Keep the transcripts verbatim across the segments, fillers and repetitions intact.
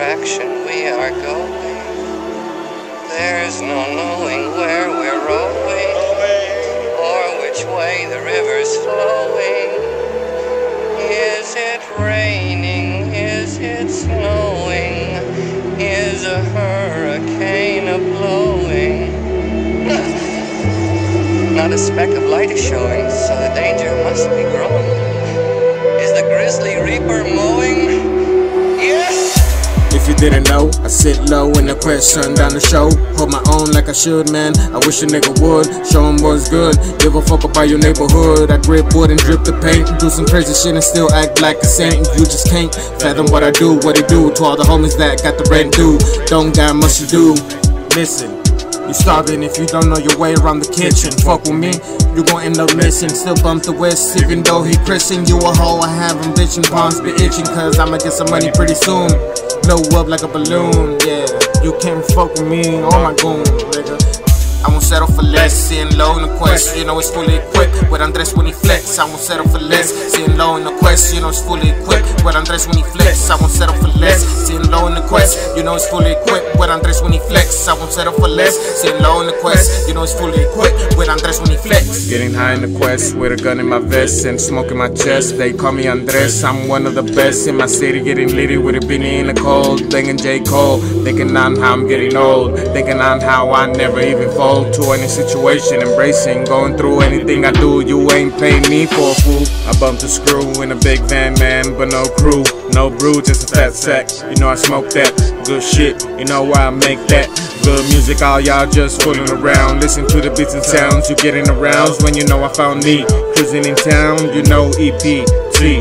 direction we are going. There's no knowing where we're rowing, or which way the river's flowing. Is it raining? Is it snowing? Is a hurricane a-blowing? Not a speck of light is showing, so the danger must be growing. Is the grizzly reaper mowing? Yes! If you didn't know, I sit low in the quest, shutting down the show. Hold my own like I should, man. I wish a nigga would. Show him what's good. Give a fuck about your neighborhood. I grip wood and drip the paint. Do some crazy shit and still act like a saint. You just can't fathom what I do, what it do to all the homies that got the rent due. Don't got much to do. Listen. You starving if you don't know your way around the kitchen. Fuck with me, you gon' end up missing. Still bump the West, even though he Christian. You a hoe, I have him bitching. Palms be itching, cause I'ma get some money pretty soon. Blow up like a balloon, yeah. You can't fuck with me, oh my goon, nigga. I won't settle for less, sitting low in the quest, you know it's fully equipped. With Andres when he flex, I won't settle for less. Sitting low in the quest, you know it's fully equipped. With Andres when he flex, I won't settle for less. Sitting low in the quest, you know it's fully equipped. With Andres when he flex, I won't settle for less. Sitting low in the quest, you know it's fully equipped. With Andres when he flex. Getting high in the quest, with a gun in my vest and smoke in my chest. They call me Andres, I'm one of the best in my city. Getting litty with a beanie in the cold, thinking J. Cole, thinking on how I'm getting old, thinking on how I never even fall to any situation, embracing, going through anything I do. You ain't paying me for a fool. I bumped a screw in a big van, man, but no crew, no brew, just a fat sack. You know I smoke that good shit, you know why I make that good music. All y'all just fooling around, listen to the beats and sounds. You getting aroused when you know I found me cruising in town. You know E P T.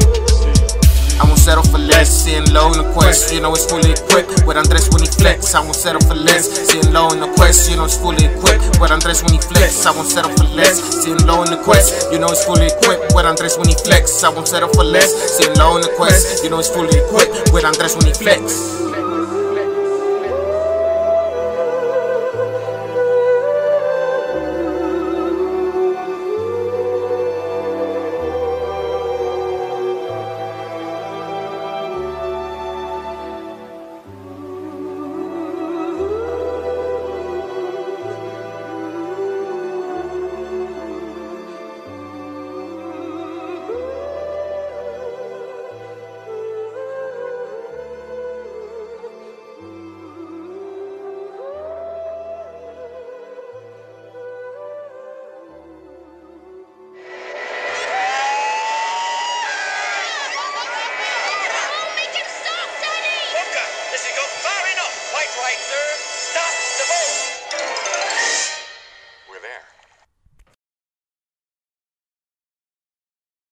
I won't settle for less, sitting low in the quest, you know it's fully equipped. With Andres when he flex, I won't settle for less. Sitting low in the quest, you know it's fully equipped. With Andres when he flex, I won't settle for less. Sitting low in the quest, you know it's fully equipped. With Andres when he flex, I won't settle for less. Sitting low in the quest, you know it's fully equipped. With Andres when he flex. Does he go far enough? Quite right, sir.